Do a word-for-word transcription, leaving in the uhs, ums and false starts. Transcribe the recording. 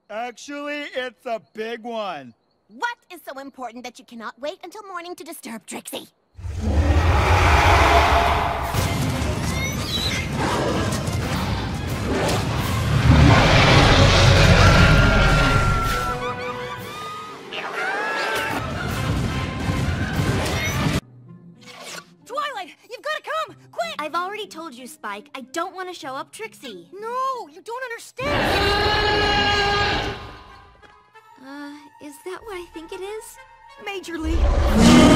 Actually, it's a big one. What is so important that you cannot wait until morning to disturb Trixie? Twilight, you've got to come! Quick! I've already told you, Spike. I don't want to show up Trixie. No, you don't understand! Uh, is that what I think it is? Majorly.